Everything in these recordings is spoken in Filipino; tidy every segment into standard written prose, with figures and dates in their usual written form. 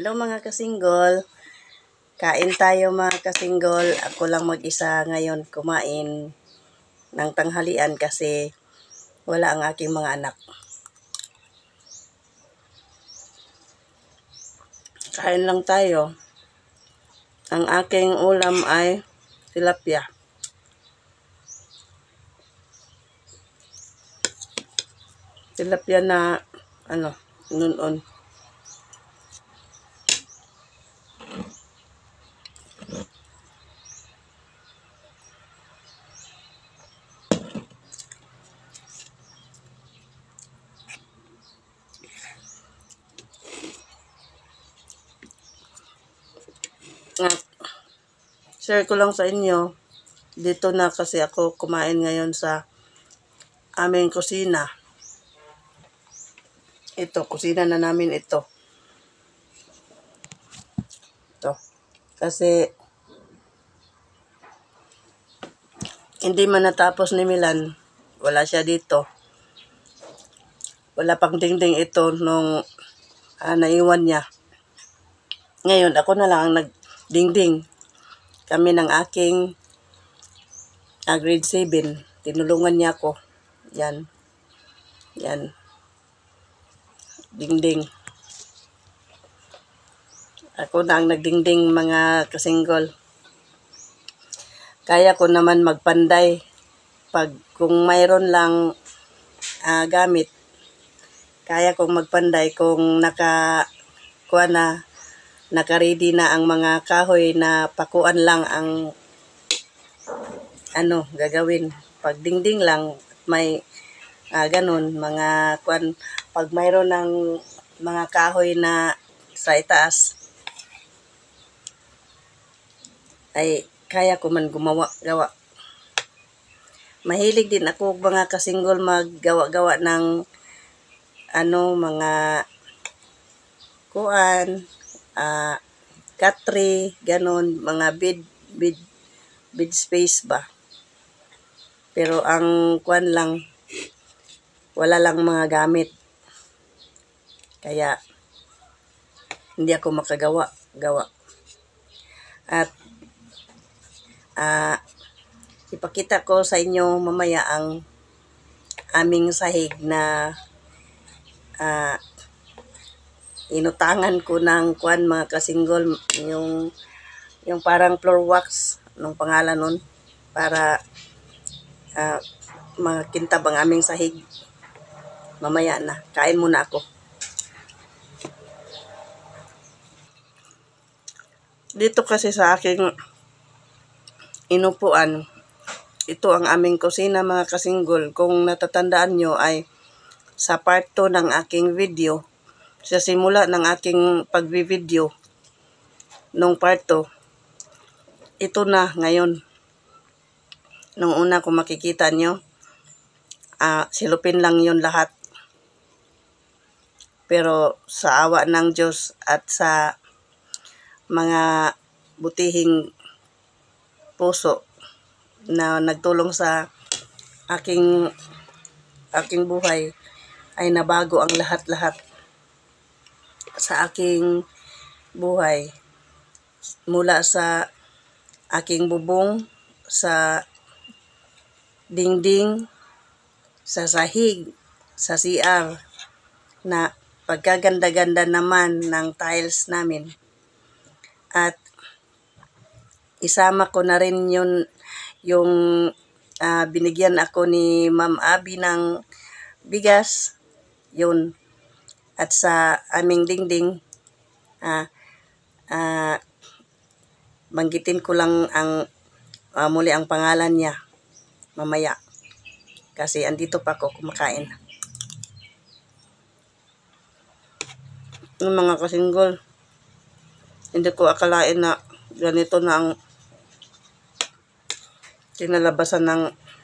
Hello mga kasinggol. Kain tayo mga kasinggol. Ako lang mag-isa ngayon kumain ng tanghalian kasi wala ang aking mga anak. Kain lang tayo. Ang aking ulam ay tilapia. Tilapia na nun-on. At share ko lang sa inyo, dito na kasi ako kumain ngayon sa aming kusina. Ito, kusina na namin ito. Ito. Kasi hindi man natapos ni Milan, wala siya dito. Wala pang dingding ito nung naiwan niya. Ngayon, ako na lang ang nagdingding. Kami ng aking grade 7. Tinulungan niya ako. Yan. Yan. Dingding. Ako na ang nagdingding mga kasinggol. Kaya ko naman magpanday. Kung mayroon lang gamit, kaya kong magpanday kung naka-ready na ang mga kahoy na pakuan lang ang gagawin. Pag dingding lang, may ganun, pag mayroon ng mga kahoy na sa itaas, ay kaya ko man gawa. Mahilig din ako mga kasinggol maggawa-gawa ng mga katri, ganun, mga bid space ba. Pero ang lang, wala lang mga gamit. Kaya hindi ako makagawa. At ipakita ko sa inyo mamaya ang aming sahig na inutangan ko ng mga kasinggol, yung parang floor wax nung pangalan nun, para makintab ang aming sahig. Mamaya na, kain muna ako. Dito kasi sa aking inupuan, ito ang aming kusina mga kasinggol. Kung natatandaan nyo ay sa part 2 ng aking video, sa simula ng aking pagvi-video nung part 2, ito na ngayon. Nung una kung makikita nyo, silupin lang yun lahat. Pero sa awa ng Diyos at sa mga butihing puso na nagtulong sa aking buhay, ay nabago ang lahat-lahat sa aking buhay. Mula sa aking bubong, sa dingding, sa sahig, sa CR, na pagkaganda-ganda naman ng tiles namin. At isama ko na rin yung binigyan ako ni Ma'am Abby ng bigas, yun. At sa aming dingding, banggitin ko lang muli ang pangalan niya mamaya. Kasi andito pa ako kumakain. Yung mga kasinggol, hindi ko akalain na ganito na ang kinalabasan ng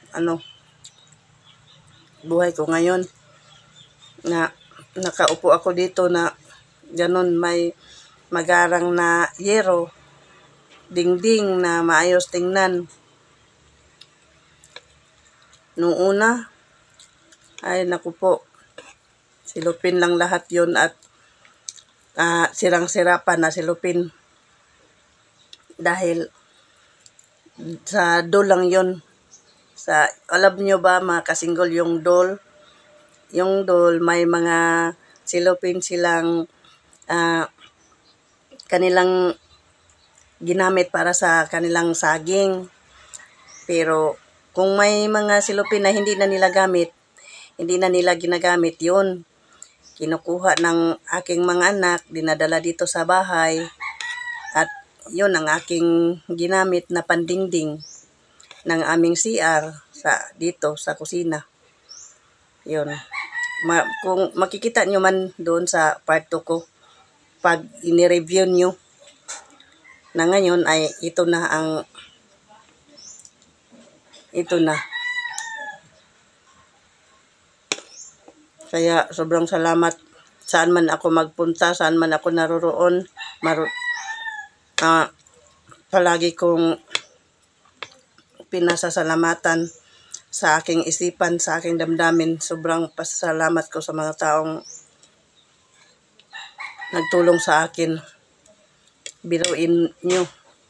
buhay ko ngayon. Na nakaupo ako dito na ganun, may magarang na yero, dingding na maayos tingnan. Nung una, ay naku po, silupin lang lahat yun at sirang-sira pa na silupin. Dahil sa doll lang yun. Alam nyo ba mga kasinggol, yung doll may mga silupin silang kanilang ginamit para sa kanilang saging. Pero kung may mga silupin na hindi na nila ginagamit yun, kinukuha ng aking mga anak, dinadala dito sa bahay, at yun ang aking ginamit na pandingding ng aming CR dito sa kusina. Yun. Kung makikita nyo man doon sa part 2 ko, pag ini-review nyo na ngayon ay ito na. Kaya sobrang salamat. Saan man ako magpunta, saan man ako naroroon, palagi kong pinasasalamatan sa aking isipan, sa aking damdamin. Sobrang pasalamat ko sa mga taong nagtulong sa akin. Biruin nyo,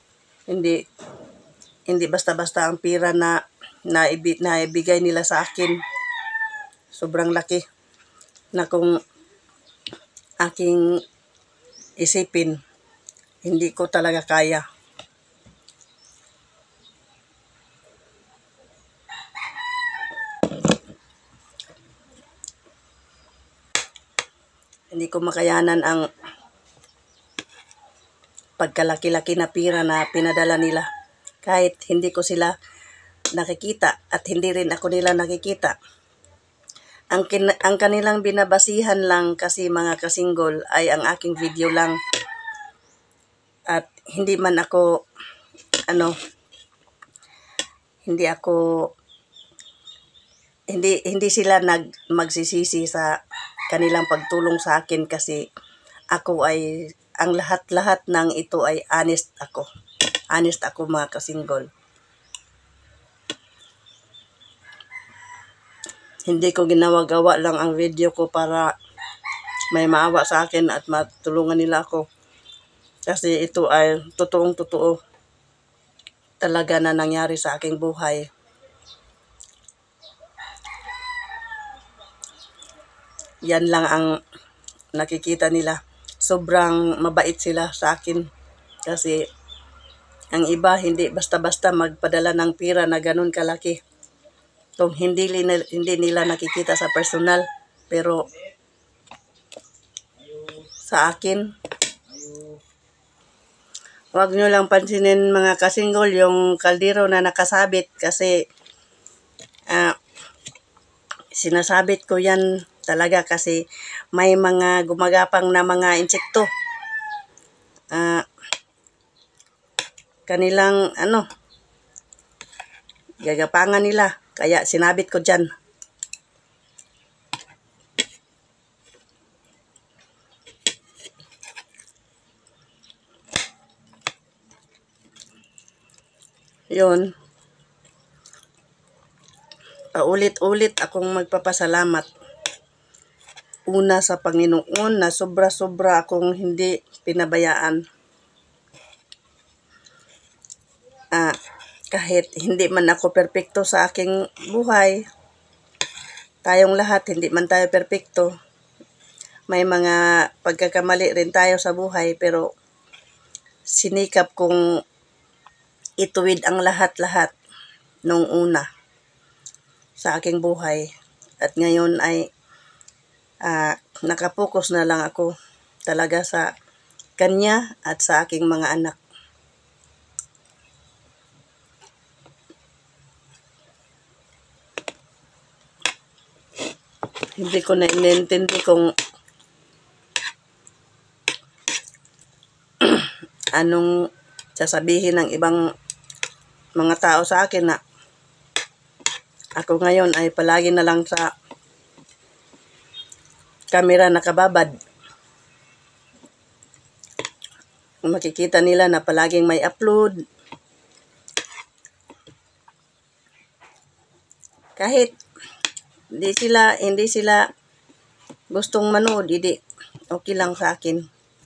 hindi basta-basta ang pira na ibigay nila sa akin. Sobrang laki na kung aking isipin, hindi ko talaga kaya. Hindi ko makayanan ang pagkalaki-laki na pira na pinadala nila. Kahit hindi ko sila nakikita at hindi rin ako nila nakikita. Ang kanilang binabasihan lang kasi mga kasinggol ay ang aking video lang. At hindi sila magsisisi sa kanilang pagtulong sa akin kasi ako ay ang lahat-lahat ng ito ay honest ako. Honest ako mga kasinggol. Hindi ko ginawa-gawa lang ang video ko para may maawa sa akin at matulungan nila ako. Kasi ito ay totoong-totoo talaga na nangyari sa aking buhay. Yan lang ang nakikita nila. Sobrang mabait sila sa akin. Kasi ang iba hindi basta-basta magpadala ng pira na ganun kalaki. Kung hindi nila nakikita sa personal, pero sa akin, huwag nyo lang pansinin mga kasinggol yung kaldero na nakasabit kasi sinasabit ko yan talaga kasi may mga gumagapang na mga insekto. Kanilang gagapangan nila. Kaya sinabit ko dyan. Yun. Paulit-ulit akong magpapasalamat. Una sa Panginoon na sobra-sobra akong hindi pinabayaan. Kahit hindi man ako perpekto sa aking buhay, tayong lahat hindi man tayo perpekto. May mga pagkakamali rin tayo sa buhay, pero sinikap kong ituwid ang lahat-lahat nung una sa aking buhay. At ngayon ay nakapokus na lang ako talaga sa Kanya at sa aking mga anak. Hindi ko na inintindi kung anong sasabihin ng ibang mga tao sa akin na ako ngayon ay palagi na lang sa camera nakababad. Makikita nila na palaging may upload. Kahit hindi sila gustong manood, okay lang sa akin.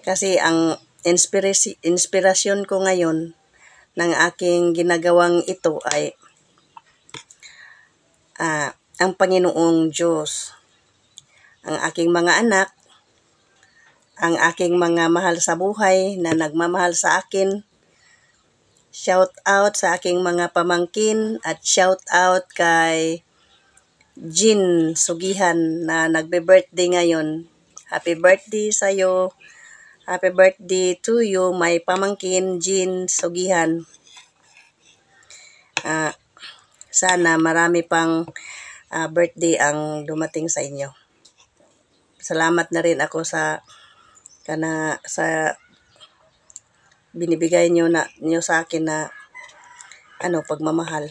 Kasi ang inspirasyon ko ngayon ng aking ginagawang ito ay ang Panginoong Diyos, ang aking mga anak, ang aking mga mahal sa buhay na nagmamahal sa akin. Shout out sa aking mga pamangkin at shout out kay Jean Sugihan na nagbe-birthday ngayon. Happy birthday sa'yo. Happy birthday to you, my pamangkin Jean Sugihan. Sana marami pang birthday ang dumating sa inyo. Salamat na rin ako sa binibigay nyo sa akin na pagmamahal.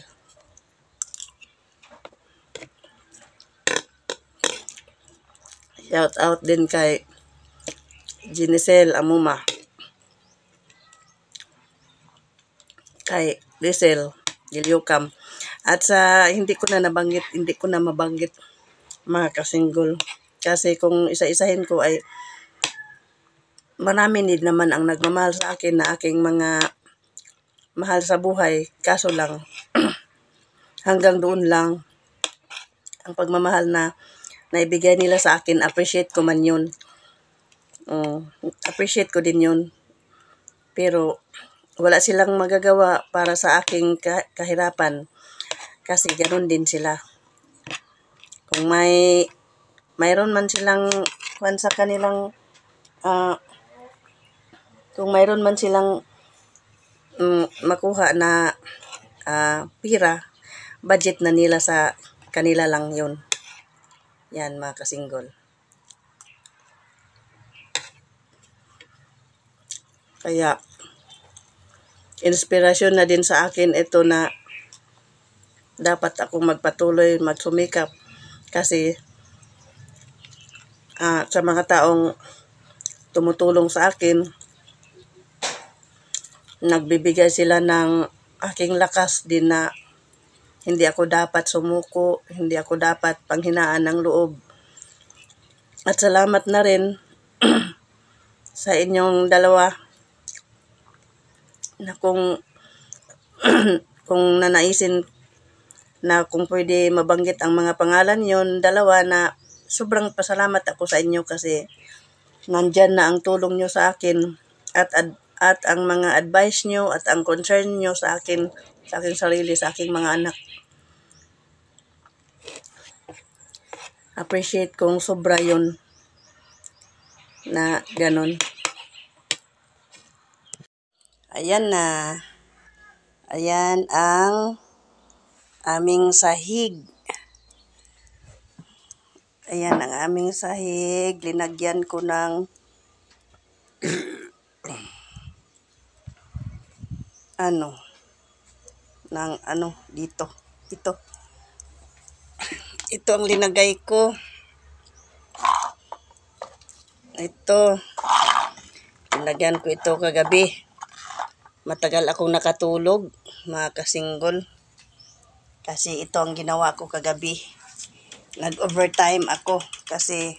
Shout out din kay Ginicel Amuma, kay Rizal Gilyukam, at sa hindi ko na mabanggit mga kasinggol. Kasi kung isa-isahin ko ay marami din naman ang nagmamahal sa akin na aking mga mahal sa buhay. Kaso lang, hanggang doon lang ang pagmamahal na naibigay nila sa akin. Appreciate ko man yun. Appreciate ko din yun. Pero wala silang magagawa para sa aking kahirapan. Kasi ganoon din sila. Kung mayroon man silang sa kanilang kung mayroon man silang makuha na pira, budget na nila sa kanila lang yun. Yan mga kasinggol. Kaya inspirasyon na din sa akin ito na dapat akong magpatuloy, magsumikap. Kasi sa mga taong tumutulong sa akin, nagbibigay sila ng aking lakas din na hindi ako dapat sumuko, hindi ako dapat panghinaan ng loob. At salamat na rin sa inyong dalawa na kung nanaisin na kung pwede mabanggit ang mga pangalan yon, dalawa, na sobrang pasalamat ako sa inyo kasi nandyan na ang tulong nyo sa akin at ang mga advice nyo at ang concern nyo sa akin, sa aking sarili, sa aking mga anak. Appreciate kong sobra yon na ganon. Ayan na. Ayan ang aming sahig. Ayan ang aming sahig. Linagyan ko ng dito. Ito ang linagay ko. Ito. Linagyan ko ito kagabi. Matagal akong nakatulog, mga kasinggol. Kasi ito ang ginawa ko kagabi. Nag-overtime ako kasi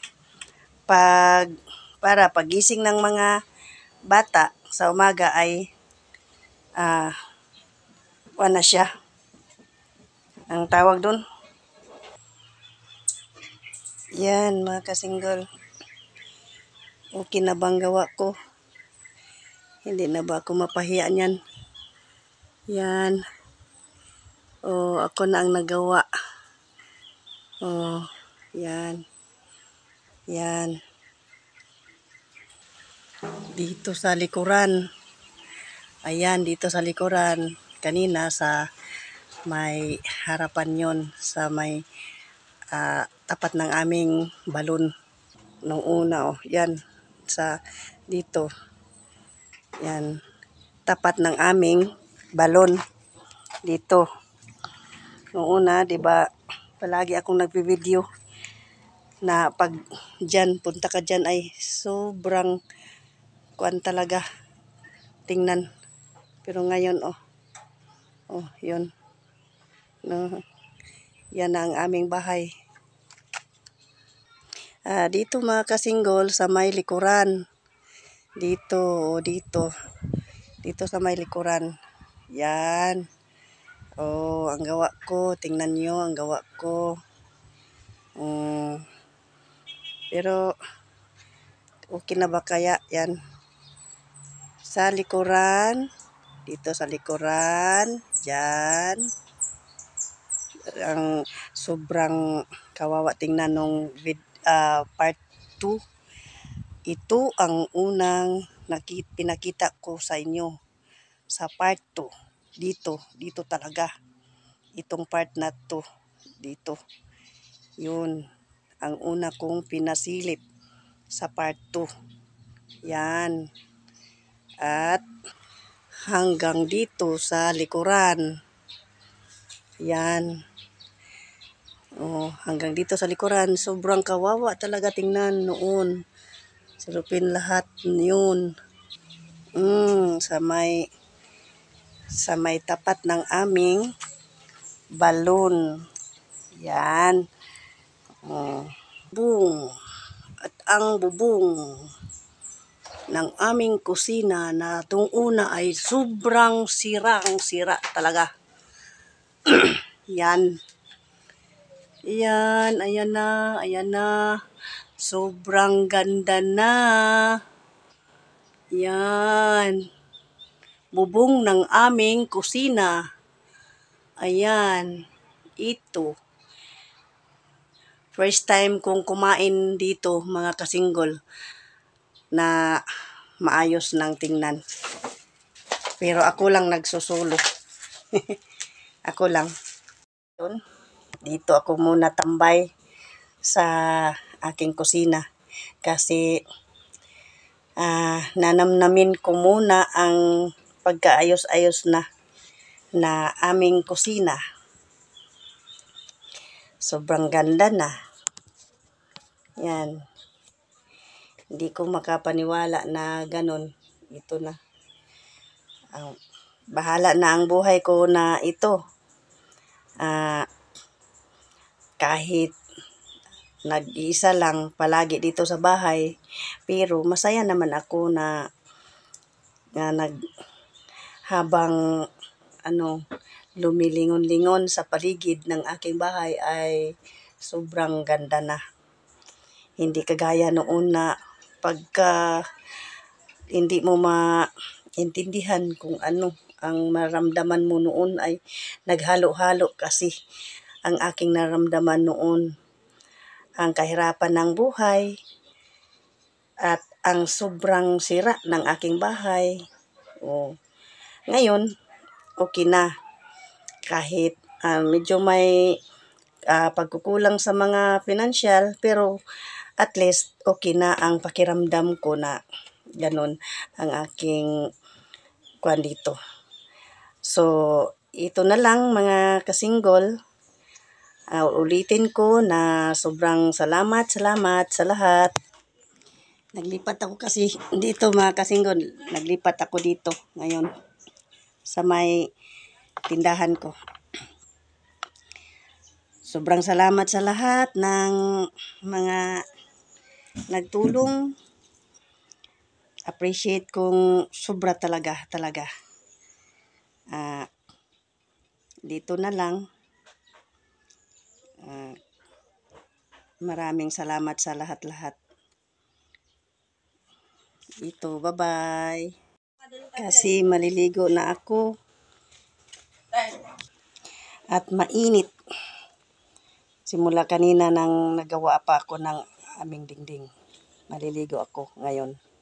para pagising ng mga bata sa umaga ay wala siya. Ang tawag dun. Yan mga kasinggol. Okay na bang gawa ko? Hindi na ba ako mapahiya niyan? Yan. Ako na ang nagawa. Yan. Yan. Dito sa likuran. Ayan, dito sa likuran. Kanina sa may harapan yon, sa may tapat ng aming balon. Nung una, yan. Sa dito. Yan. Tapat ng aming balon. Dito. Nung una, di ba, palagi akong nagbi-video na pag dyan, punta ka dyan ay sobrang kuan talaga. Tingnan. Pero ngayon, yun. No, yan na ang aming bahay. Dito mga kasinggol sa may likuran. Dito, dito. Dito sa may likuran. Yan. Oh, ang gawa ko. Tingnan nyo ang gawa ko. Pero, okay na ba kaya? Yan. Sa likuran. Dito sa likuran. Yan. Ang sobrang kawawa tingnan nung part 2. Ito ang unang pinakita ko sa inyo sa part 2. Dito talaga. Itong part na to. Dito. Yun. Ang una kong pinasilip sa part 2. Yan. At hanggang dito sa likuran. Yan. Oh, hanggang dito sa likuran. Sobrang kawawa talaga tingnan noon. Silupin lahat yun. Sa may tapat ng aming balon. Yan. Bubong. At ang bubong ng aming kusina na itong una ay sobrang sira talaga. Yan. Yan. Ayan na. Sobrang ganda na. Yan. Bubong ng aming kusina. Ayan. Ito. First time kong kumain dito, mga kasinggol, na maayos ng tingnan. Pero ako lang nagsusulo. Ako lang. Dito ako muna tambay sa aking kusina. Kasi nanamnamin ko muna ang pagkaayos-ayos na aming kusina. Sobrang ganda na. Yan. Hindi ko makapaniwala na ganun. Ito na. Bahala na ang buhay ko na ito. Kahit nag-iisa lang palagi dito sa bahay. Pero masaya naman ako na habang lumilingon-lingon sa paligid ng aking bahay ay sobrang ganda na. Hindi kagaya noon na pagka hindi mo maintindihan kung ano ang maramdaman mo noon ay naghalo-halo kasi ang aking naramdaman noon. Ang kahirapan ng buhay at ang sobrang sira ng aking bahay. Ngayon, okay na. Kahit medyo may pagkukulang sa mga financial, pero at least okay na ang pakiramdam ko na ganun ang aking kuwan dito. So, ito na lang mga kasinggol. Ulitin ko na sobrang salamat sa lahat. Naglipat ako kasi dito mga kasinggol. Naglipat ako dito ngayon sa may tindahan ko. Sobrang salamat sa lahat ng mga nagtulong. Appreciate kong sobra talaga. Dito na lang. Maraming salamat sa lahat-lahat. Ito, bye-bye. Kasi maliligo na ako. At mainit. Simula kanina nang nagawa pa ako ng aming dingding. Maliligo ako ngayon.